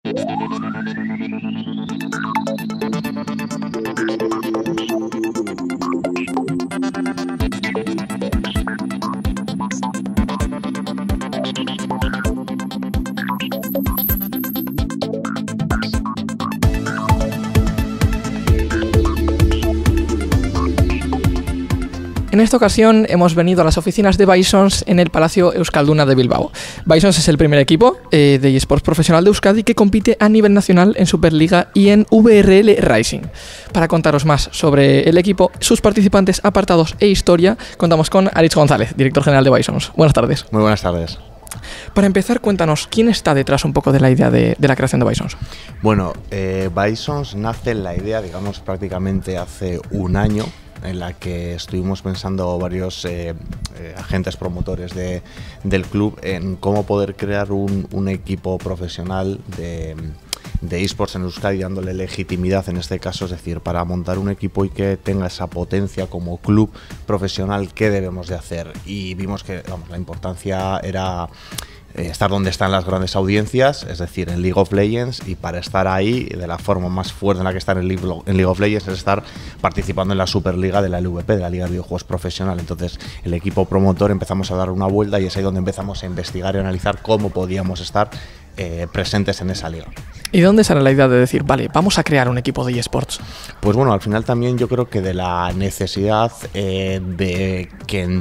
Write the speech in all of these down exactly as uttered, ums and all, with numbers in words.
En esta ocasión hemos venido a las oficinas de Bisons en el Palacio Euskalduna de Bilbao. Bisons es el primer equipo eh, de eSports profesional de Euskadi que compite a nivel nacional en Superliga y en V R L Rising. Para contaros más sobre el equipo, sus participantes, apartados e historia, contamos con Aritz González, director general de Bisons. Buenas tardes. Muy buenas tardes. Para empezar, cuéntanos, ¿quién está detrás un poco de la idea de, de la creación de Bisons? Bueno, eh, Bisons nace en la idea, digamos, prácticamente hace un año, en la que estuvimos pensando varios eh, eh, agentes promotores de, del club en cómo poder crear un, un equipo profesional de, de eSports en Euskadi, dándole legitimidad en este caso, es decir, para montar un equipo y que tenga esa potencia como club profesional, ¿qué debemos de hacer? Y vimos que, vamos, la importancia era estar donde están las grandes audiencias, es decir, en League of Legends, y para estar ahí de la forma más fuerte en la que estar en League, en League of Legends es estar participando en la Superliga de la L V P, de la Liga de Videojuegos Profesional. Entonces el equipo promotor empezamos a dar una vuelta y es ahí donde empezamos a investigar y analizar cómo podíamos estar eh, presentes en esa liga. ¿Y dónde sale la idea de decir, vale, vamos a crear un equipo de eSports? Pues bueno, al final también yo creo que de la necesidad eh, de que en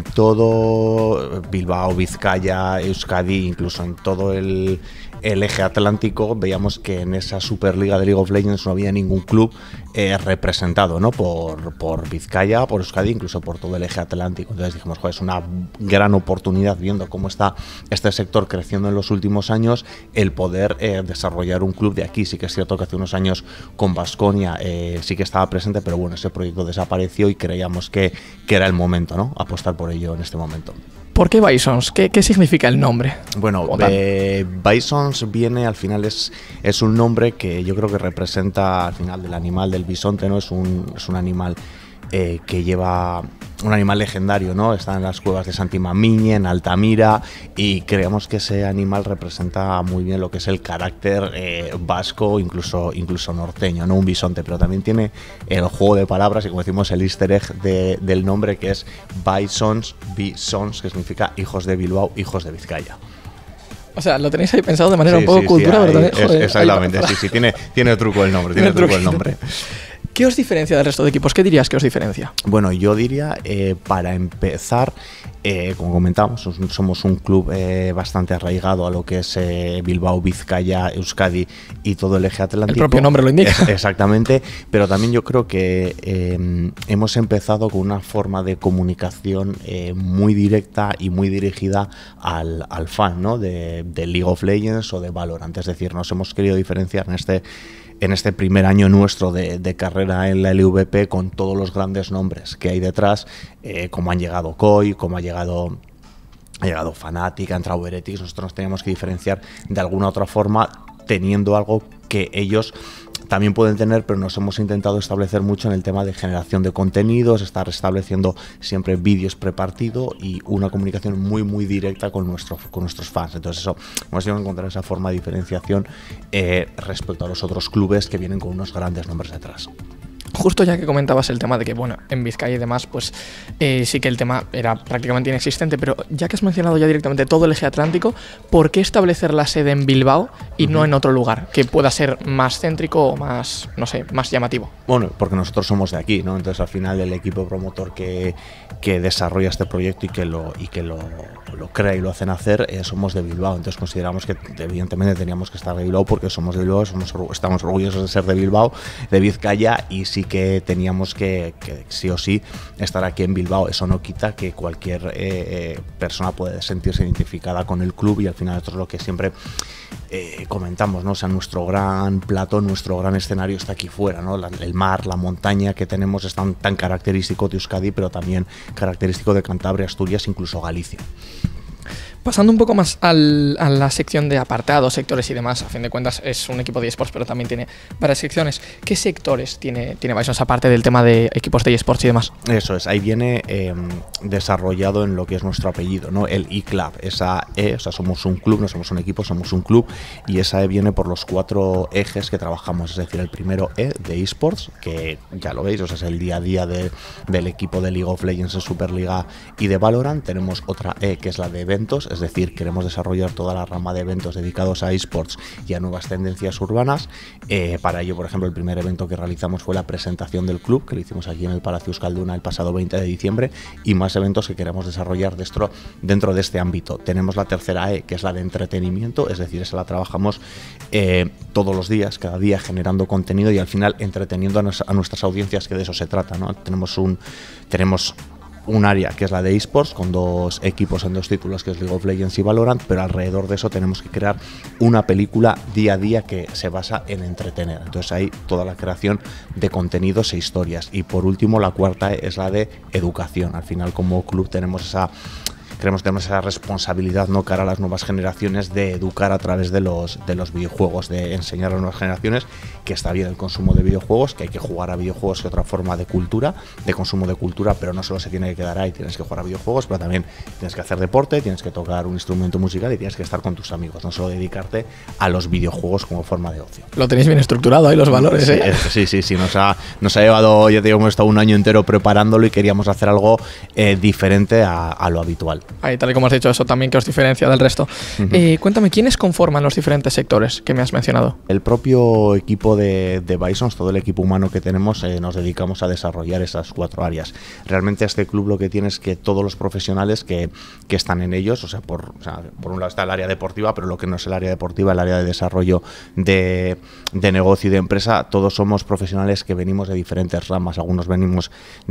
todo Bilbao, Vizcaya, Euskadi, incluso en todo el, el eje atlántico, veíamos que en esa Superliga de League of Legends no había ningún club eh, representado, ¿no? Por, por Vizcaya, por Euskadi, incluso por todo el eje atlántico. Entonces dijimos, joder, es una gran oportunidad, viendo cómo está este sector creciendo en los últimos años, el poder eh, desarrollar un club de aquí. Sí que es cierto que hace unos años con Baskonia eh, sí que estaba presente, pero bueno, ese proyecto desapareció y creíamos que, que era el momento, ¿no? Apostar por ello en este momento. ¿Por qué Bisons? ¿Qué, qué significa el nombre? Bueno, eh, Bisons viene, al final es, es un nombre que yo creo que representa al final del animal del bisonte, ¿no? Es un, es un animal eh, que lleva un animal legendario, ¿no? Está en las cuevas de Santimamiñe, en Altamira, y creemos que ese animal representa muy bien lo que es el carácter eh, vasco, incluso, incluso norteño, no un bisonte, pero también tiene el juego de palabras y, como decimos, el easter egg de, del nombre, que es Bisons, Bisons, que significa hijos de Bilbao, hijos de Vizcaya. O sea, lo tenéis ahí pensado de manera sí, un poco sí, cultura, sí, pero también, es, joder, exactamente, ahí, sí, sí, tiene, tiene truco el nombre, tiene, tiene truco el nombre. ¿Qué os diferencia del resto de equipos? ¿Qué dirías que os diferencia? Bueno, yo diría, eh, para empezar, eh, como comentábamos, somos un club eh, bastante arraigado a lo que es eh, Bilbao, Vizcaya, Euskadi y todo el eje atlántico. El propio nombre lo indica. Es, exactamente, pero también yo creo que eh, hemos empezado con una forma de comunicación eh, muy directa y muy dirigida al, al fan, ¿no? de, de League of Legends o de Valorant. Es decir, nos hemos querido diferenciar en este en este primer año nuestro de, de carrera en la L V P con todos los grandes nombres que hay detrás, eh, como han llegado Koi, como ha llegado, ha llegado Fnatic, ha entrado Heretics. Nosotros nos teníamos que diferenciar de alguna otra forma, teniendo algo que ellos también pueden tener, pero nos hemos intentado establecer mucho en el tema de generación de contenidos, estar estableciendo siempre vídeos prepartidos y una comunicación muy muy directa con, nuestro, con nuestros fans. Entonces eso, hemos tenido que encontrar esa forma de diferenciación eh, respecto a los otros clubes que vienen con unos grandes nombres detrás. Justo ya que comentabas el tema de que, bueno, en Vizcaya y demás, pues eh, sí que el tema era prácticamente inexistente, pero ya que has mencionado ya directamente todo el eje atlántico, ¿por qué establecer la sede en Bilbao y uh-huh. no en otro lugar que pueda ser más céntrico o más, no sé, más llamativo? Bueno, porque nosotros somos de aquí, ¿no? Entonces al final el equipo promotor que, que desarrolla este proyecto y que lo, y que lo, lo crea y lo hacen hacer, eh, somos de Bilbao. Entonces consideramos que evidentemente teníamos que estar de Bilbao porque somos de Bilbao, somos, estamos orgullosos de ser de Bilbao, de Vizcaya, y sí que teníamos que, que sí o sí estar aquí en Bilbao. Eso no quita que cualquier eh, persona puede sentirse identificada con el club, y al final esto es lo que siempre eh, comentamos, ¿no? O sea, nuestro gran plato, nuestro gran escenario está aquí fuera, ¿no? La, el mar, la montaña que tenemos es tan, tan característico de Euskadi, pero también característico de Cantabria, Asturias, incluso Galicia. Pasando un poco más al, a la sección de apartados, sectores y demás, a fin de cuentas es un equipo de eSports, pero también tiene varias secciones. ¿Qué sectores tiene, tiene Bisons aparte del tema de equipos de eSports y demás? Eso es, ahí viene eh, desarrollado en lo que es nuestro apellido, ¿no? El eClub, esa E, o sea, somos un club, no somos un equipo, somos un club, y esa E viene por los cuatro ejes que trabajamos, es decir, el primero E de eSports, que ya lo veis, o sea, es el día a día de, del equipo de League of Legends en Superliga y de Valorant. Tenemos otra E que es la de eventos, es decir, queremos desarrollar toda la rama de eventos dedicados a eSports y a nuevas tendencias urbanas. Eh, para ello, por ejemplo, el primer evento que realizamos fue la presentación del club, que lo hicimos aquí en el Palacio Euskalduna el pasado veinte de diciembre, y más eventos que queremos desarrollar dentro, dentro de este ámbito. Tenemos la tercera E, que es la de entretenimiento, es decir, esa la trabajamos eh, todos los días, cada día, generando contenido y al final entreteniendo a, nos, a nuestras audiencias, que de eso se trata, ¿no? Tenemos un... Tenemos un área que es la de eSports, con dos equipos en dos títulos, que es League of Legends y Valorant, pero alrededor de eso tenemos que crear una película día a día que se basa en entretener. Entonces hay toda la creación de contenidos e historias. Y por último, la cuarta es la de educación. Al final, como club tenemos esa... Queremos tener esa responsabilidad, ¿no?, cara a las nuevas generaciones, de educar a través de los, de los videojuegos, de enseñar a las nuevas generaciones que está bien el consumo de videojuegos, que hay que jugar a videojuegos, que otra forma de cultura, de consumo de cultura, pero no solo se tiene que quedar ahí, tienes que jugar a videojuegos, pero también tienes que hacer deporte, tienes que tocar un instrumento musical y tienes que estar con tus amigos, no solo dedicarte a los videojuegos como forma de ocio. Lo tenéis bien estructurado ahí, los valores, ¿eh? Sí, sí, sí, nos ha, nos ha llevado, ya te digo, hemos estado un año entero preparándolo y queríamos hacer algo eh, diferente a, a lo habitual. Ahí, tal y como has dicho, eso también que os diferencia del resto. Uh-huh. eh, cuéntame, ¿quiénes conforman los diferentes sectores que me has mencionado? El propio equipo de, de Bisons, todo el equipo humano que tenemos, eh, nos dedicamos a desarrollar esas cuatro áreas. Realmente este club lo que tiene es que todos los profesionales que, que están en ellos, o sea, por, o sea, por un lado está el área deportiva, pero lo que no es el área deportiva, el área de desarrollo de, de negocio y de empresa, todos somos profesionales que venimos de diferentes ramas. Algunos venimos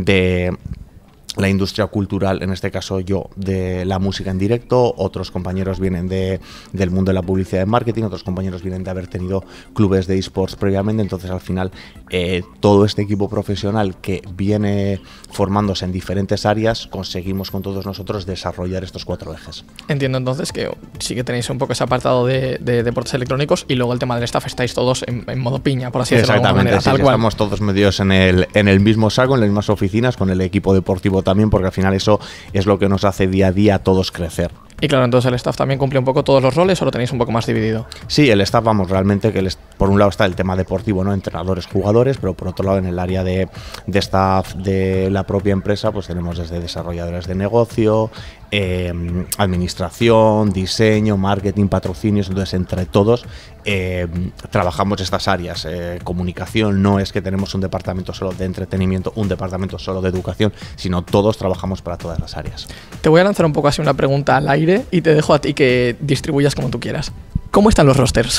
de la industria cultural, en este caso yo, de la música en directo, otros compañeros vienen de, del mundo de la publicidad y marketing, otros compañeros vienen de haber tenido clubes de eSports previamente. Entonces al final eh, todo este equipo profesional que viene formándose en diferentes áreas, conseguimos con todos nosotros desarrollar estos cuatro ejes. Entiendo entonces que sí que tenéis un poco ese apartado de, de deportes electrónicos y luego el tema del staff, estáis todos en, en modo piña, por así decirlo de alguna manera. Sí, tal cual. Estamos todos medios en el, en el mismo saco, en las mismas oficinas, con el equipo deportivo también, porque al final eso es lo que nos hace día a día a todos crecer. Y claro, entonces el staff también cumple un poco todos los roles, ¿o lo tenéis un poco más dividido? Sí, el staff, vamos, realmente que el, por un lado está el tema deportivo, ¿no?, entrenadores, jugadores, pero por otro lado en el área de, de staff de la propia empresa, pues tenemos desde desarrolladores de negocio, eh, administración, diseño, marketing, patrocinios. Entonces entre todos eh, trabajamos estas áreas. Eh, comunicación, no es que tenemos un departamento solo de entretenimiento, un departamento solo de educación, sino todos trabajamos para todas las áreas. Te voy a lanzar un poco así una pregunta al aire y te dejo a ti que distribuyas como tú quieras. ¿Cómo están los rosters?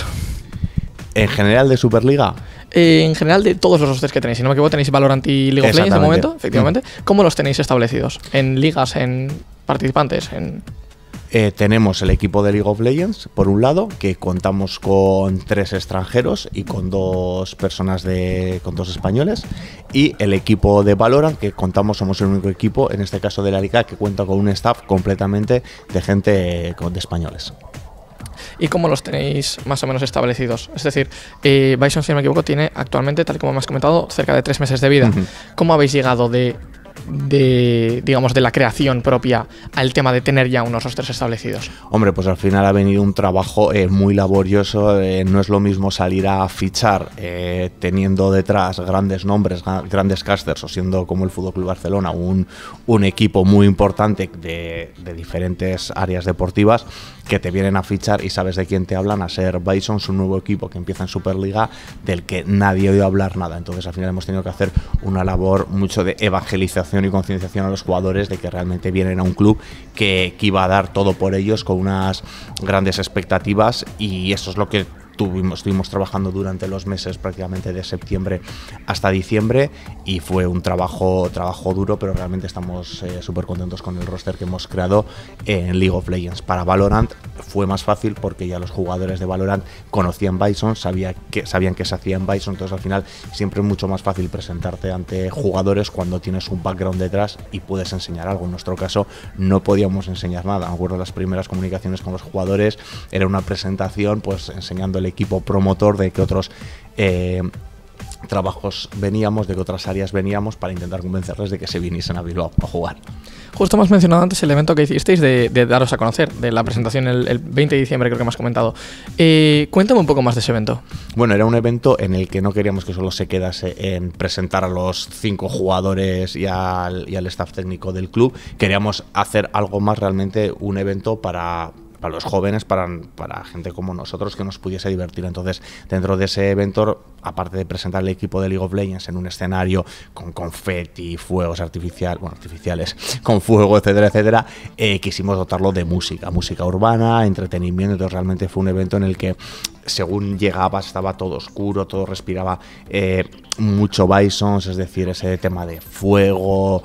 ¿En general de Superliga? Eh, en general de todos los rosters que tenéis. Si no me equivoco, tenéis Valorant y League of Legends de momento, efectivamente. Mm. ¿Cómo los tenéis establecidos? ¿En ligas, en participantes? En... Eh, tenemos el equipo de League of Legends, por un lado, que contamos con tres extranjeros y con dos personas de, con dos españoles, y el equipo de Valorant, que contamos, somos el único equipo, en este caso de la Liga, que cuenta con un staff completamente de gente de españoles. ¿Y cómo los tenéis más o menos establecidos? Es decir, eh, Bison, si no me equivoco, tiene actualmente, tal como me has comentado, cerca de tres meses de vida. Uh-huh. ¿Cómo habéis llegado de, de, digamos, de la creación propia al tema de tener ya unos rosters establecidos? Hombre, pues al final ha venido un trabajo eh, muy laborioso. Eh, no es lo mismo salir a fichar eh, teniendo detrás grandes nombres, grandes casters, o siendo como el F C Barcelona un, un equipo muy importante de, de diferentes áreas deportivas, que te vienen a fichar y sabes de quién te hablan, a ser Bisons, un nuevo equipo que empieza en Superliga, del que nadie ha oído hablar nada. Entonces al final hemos tenido que hacer una labor mucho de evangelización y concienciación a los jugadores de que realmente vienen a un club que, que iba a dar todo por ellos, con unas grandes expectativas, y eso es lo que tuvimos, estuvimos trabajando durante los meses prácticamente de septiembre hasta diciembre y fue un trabajo, trabajo duro, pero realmente estamos eh, súper contentos con el roster que hemos creado en League of Legends. Para Valorant fue más fácil porque ya los jugadores de Valorant conocían Bison, sabía que, sabían que se hacía en Bison, entonces al final siempre es mucho más fácil presentarte ante jugadores cuando tienes un background detrás y puedes enseñar algo. En nuestro caso no podíamos enseñar nada. Me acuerdo las primeras comunicaciones con los jugadores, era una presentación pues enseñando el equipo promotor de que otros eh, trabajos veníamos, de que otras áreas veníamos, para intentar convencerles de que se viniesen a Bilbao a jugar. Justo me has mencionado antes el evento que hicisteis de, de daros a conocer, de la presentación el, el veinte de diciembre, creo que me has comentado. Eh, cuéntame un poco más de ese evento. Bueno, era un evento en el que no queríamos que solo se quedase en presentar a los cinco jugadores y al, y al staff técnico del club. Queríamos hacer algo más, realmente un evento para... para los jóvenes, para, para gente como nosotros que nos pudiese divertir. Entonces, dentro de ese evento, aparte de presentar el equipo de League of Legends en un escenario con confeti, fuegos artificiales, bueno, artificiales, con fuego, etcétera, etcétera, eh, quisimos dotarlo de música, música urbana, entretenimiento. Entonces, realmente fue un evento en el que, según llegabas, estaba todo oscuro, todo respiraba eh, mucho Bisons, es decir, ese tema de fuego,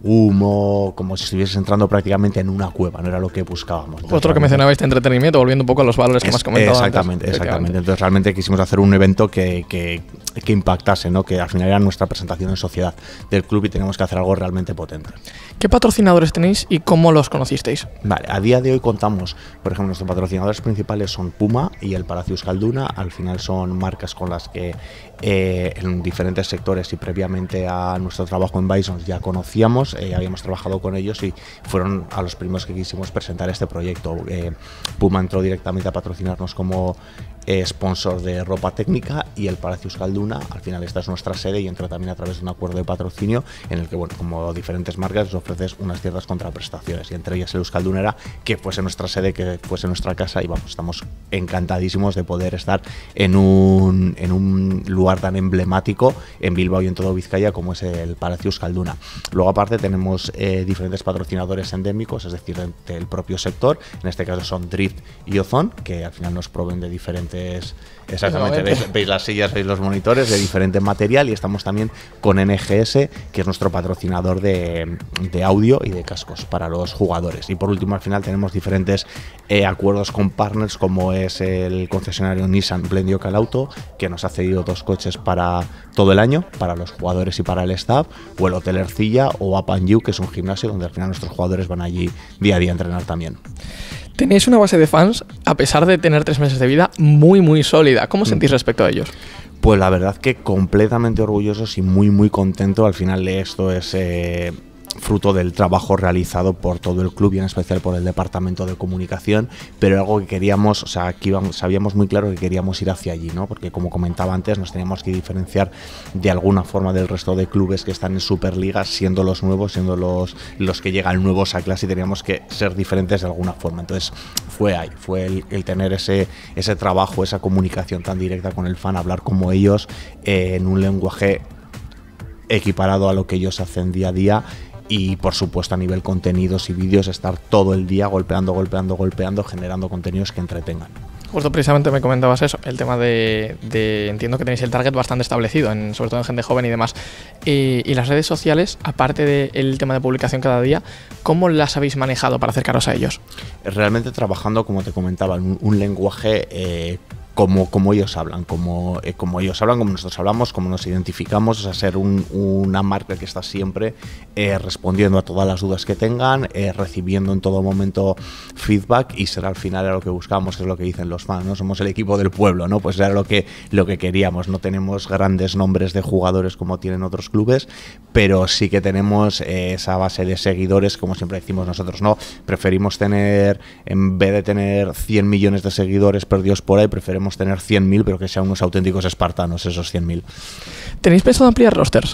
humo, como si estuvieses entrando prácticamente en una cueva, no era lo que buscábamos. Entonces, otro que mencionabais de entretenimiento, volviendo un poco a los valores que es, me has comentado exactamente, antes. Exactamente, entonces realmente quisimos hacer un evento que, que, que impactase, ¿no? Que al final era nuestra presentación en sociedad del club y teníamos que hacer algo realmente potente. ¿Qué patrocinadores tenéis y cómo los conocisteis? Vale, a día de hoy contamos, por ejemplo, nuestros patrocinadores principales son Puma y el Palacio Euskalduna. Al final son marcas con las que eh, en diferentes sectores y previamente a nuestro trabajo en Bison ya conocíamos, eh, habíamos trabajado con ellos y fueron a los primeros que quisimos presentar este proyecto. Eh, Puma entró directamente a patrocinarnos como eh, sponsor de ropa técnica y el Palacio Euskalduna, al final esta es nuestra sede y entró también a través de un acuerdo de patrocinio en el que, bueno, como diferentes marcas, les ofreces unas ciertas contraprestaciones y entre ellas el Euskalduna era que fuese nuestra sede, que fuese nuestra casa y vamos, estamos encantadísimos de poder estar en un, en un lugar tan emblemático en Bilbao y en todo Vizcaya como es el Palacio Euskalduna. Luego aparte tenemos eh, diferentes patrocinadores endémicos, es decir, del propio sector, en este caso son Drift y Ozone, que al final nos proveen de diferentes, exactamente, veis, veis las sillas, veis los monitores, de diferente material, y estamos también con N G S, que es nuestro patrocinador de, de audio y de cascos para los jugadores. Y por último, al final tenemos diferentes eh, acuerdos con partners, como es el concesionario Nissan Blendio Calauto, que nos ha cedido dos coches para todo el año, para los jugadores y para el staff, o el Hotel Ercilla o Up and You, que es un gimnasio donde al final nuestros jugadores van allí día a día a entrenar también. Tenéis una base de fans, a pesar de tener tres meses de vida, muy muy sólida. ¿Cómo sentís respecto a ellos? Pues la verdad que completamente orgullosos y muy muy contento. Al final esto es eh, fruto del trabajo realizado por todo el club y en especial por el departamento de comunicación, pero algo que queríamos, o sea, que íbamos, sabíamos muy claro que queríamos ir hacia allí, ¿no? Porque como comentaba antes, nos teníamos que diferenciar de alguna forma del resto de clubes que están en Superliga, siendo los nuevos, siendo los, los que llegan nuevos a clase, y teníamos que ser diferentes de alguna forma. Entonces fue ahí, fue el, el tener ese, ese trabajo, esa comunicación tan directa con el fan, hablar como ellos eh, en un lenguaje equiparado a lo que ellos hacen día a día. Y por supuesto a nivel contenidos y vídeos, estar todo el día golpeando, golpeando, golpeando, generando contenidos que entretengan. Justo precisamente me comentabas eso, el tema de, de entiendo que tenéis el target bastante establecido, en, sobre todo en gente joven y demás. Y, y las redes sociales, aparte del tema de publicación cada día, ¿cómo las habéis manejado para acercaros a ellos? Realmente trabajando, como te comentaba, en un, un lenguaje eh, Como, como ellos hablan, como, eh, como ellos hablan, como nosotros hablamos, como nos identificamos, o sea, ser un, una marca que está siempre eh, respondiendo a todas las dudas que tengan, eh, recibiendo en todo momento feedback, y ser al final era lo que buscamos, que es lo que dicen los fans, ¿no? Somos el equipo del pueblo, ¿no? Pues era lo que, lo que queríamos. No tenemos grandes nombres de jugadores como tienen otros clubes, pero sí que tenemos eh, esa base de seguidores, como siempre decimos nosotros, ¿no? Preferimos tener, en vez de tener cien millones de seguidores perdidos por ahí, preferimos tener cien mil, pero que sean unos auténticos espartanos esos cien mil. ¿Tenéis pensado ampliar rosters?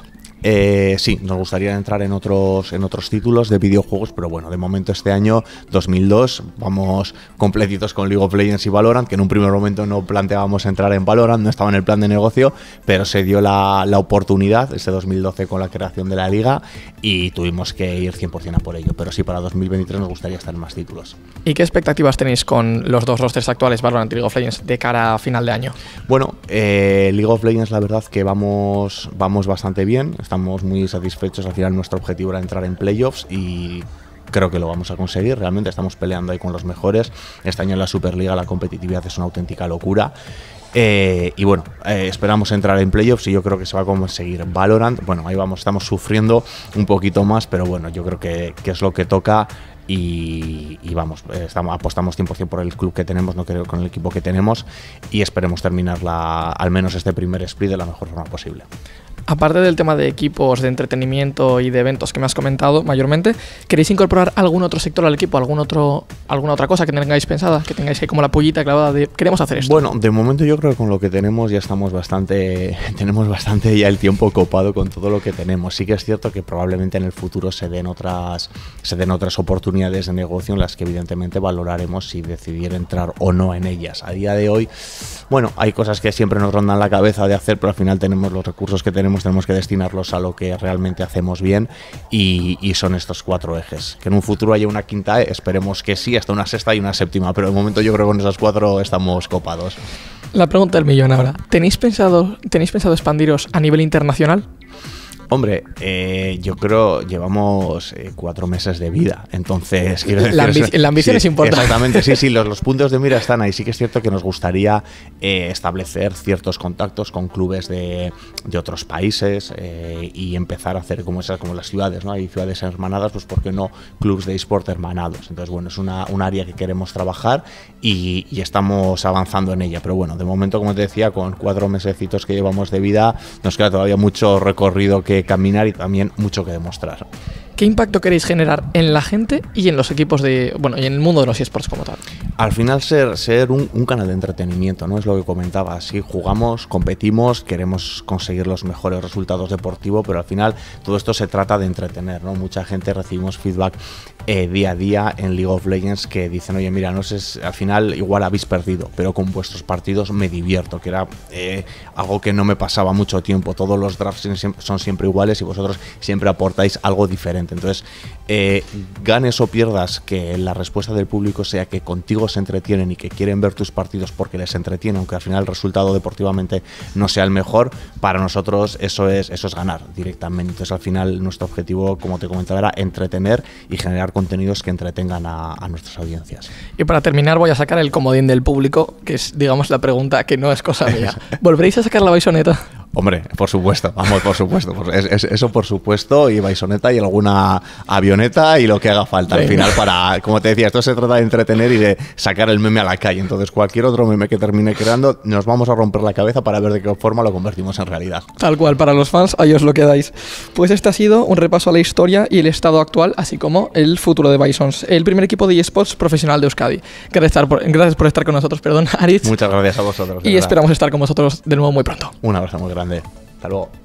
Eh, sí, nos gustaría entrar en otros, en otros títulos de videojuegos, pero bueno, de momento este año, dos mil dos, vamos completitos con League of Legends y Valorant, que en un primer momento no planteábamos entrar en Valorant, no estaba en el plan de negocio, pero se dio la, la oportunidad este dos mil doce con la creación de la liga y tuvimos que ir cien por ciento a por ello. Pero sí, para dos mil veintitrés nos gustaría estar en más títulos. ¿Y qué expectativas tenéis con los dos rosters actuales, Valorant y League of Legends, de cara a final de año? Bueno, eh, League of Legends la verdad que vamos, vamos bastante bien, estamos muy satisfechos. Al final nuestro objetivo era entrar en playoffs y creo que lo vamos a conseguir. Realmente estamos peleando ahí con los mejores. Este año en la Superliga la competitividad es una auténtica locura. Eh, y bueno, eh, esperamos entrar en playoffs y yo creo que se va a conseguir. Valorant, bueno, ahí vamos, estamos sufriendo un poquito más, pero bueno, yo creo que, que es lo que toca. Y, y vamos, estamos, apostamos cien por ciento por el club que tenemos, no creo con el equipo que tenemos, y esperemos terminar la, al menos este primer split de la mejor forma posible. Aparte del tema de equipos, de entretenimiento y de eventos que me has comentado mayormente, ¿queréis incorporar algún otro sector al equipo? ¿Algún otro, alguna otra cosa que tengáis pensada? Que tengáis ahí como la pollita clavada de queremos hacer esto. Bueno, de momento yo creo que con lo que tenemos ya estamos bastante, tenemos bastante ya el tiempo copado con todo lo que tenemos. Sí que es cierto que probablemente en el futuro se den otras, se den otras oportunidades de negocio en las que evidentemente valoraremos si decidir entrar o no en ellas. A día de hoy, bueno, hay cosas que siempre nos rondan la cabeza de hacer, pero al final tenemos los recursos que tenemos, tenemos que destinarlos a lo que realmente hacemos bien y, y son estos cuatro ejes. Que en un futuro haya una quinta E, esperemos que sí, hasta una sexta y una séptima, pero de momento yo creo que con esas cuatro estamos copados. La pregunta del millón ahora. ¿Tenéis pensado, ¿tenéis pensado expandiros a nivel internacional? Hombre, eh, yo creo llevamos eh, cuatro meses de vida, entonces quiero decir, la, ambi la ambición sí, es importante. Exactamente, sí, sí, los, los puntos de mira están ahí. Sí que es cierto que nos gustaría eh, establecer ciertos contactos con clubes de, de otros países eh, y empezar a hacer como esas, como las ciudades, ¿no? Hay ciudades hermanadas, pues ¿por qué no clubes de eSport hermanados? Entonces, bueno, es una, un área que queremos trabajar y, y estamos avanzando en ella. Pero bueno, de momento, como te decía, con cuatro mesecitos que llevamos de vida, nos queda todavía mucho recorrido que caminar y también mucho que demostrar. ¿Qué impacto queréis generar en la gente y en los equipos de, bueno, y en el mundo de los eSports como tal? Al final ser, ser un, un canal de entretenimiento, ¿no? Es lo que comentaba. Sí, jugamos, competimos, queremos conseguir los mejores resultados deportivos, pero al final todo esto se trata de entretener, ¿no? Mucha gente recibimos feedback eh, día a día en League of Legends que dicen, oye, mira, no sé, al final igual habéis perdido, pero con vuestros partidos me divierto, que era eh, algo que no me pasaba mucho tiempo. Todos los drafts son siempre iguales y vosotros siempre aportáis algo diferente. Entonces, eh, ganes o pierdas, que la respuesta del público sea que contigo se entretienen y que quieren ver tus partidos porque les entretiene, aunque al final el resultado deportivamente no sea el mejor, para nosotros eso es, eso es ganar directamente. Entonces, al final nuestro objetivo, como te comentaba, era entretener y generar contenidos que entretengan a, a nuestras audiencias. Y para terminar voy a sacar el comodín del público, que es, digamos, la pregunta que no es cosa mía. ¿Volveréis a sacar la Baisoneta? Hombre, por supuesto, vamos, por supuesto. Es, es, eso por supuesto, y Baisoneta y alguna avioneta y lo que haga falta. Al final, para, como te decía, esto se trata de entretener y de sacar el meme a la calle. Entonces, cualquier otro meme que termine creando, nos vamos a romper la cabeza para ver de qué forma lo convertimos en realidad. Tal cual, para los fans, ahí os lo quedáis. Pues este ha sido un repaso a la historia y el estado actual, así como el futuro de Bisons, el primer equipo de eSports profesional de Euskadi. Gracias por, gracias por estar con nosotros, perdón, Aritz. Muchas gracias a vosotros. Y verdad. Esperamos estar con vosotros de nuevo muy pronto. Un abrazo muy grande. Hasta luego.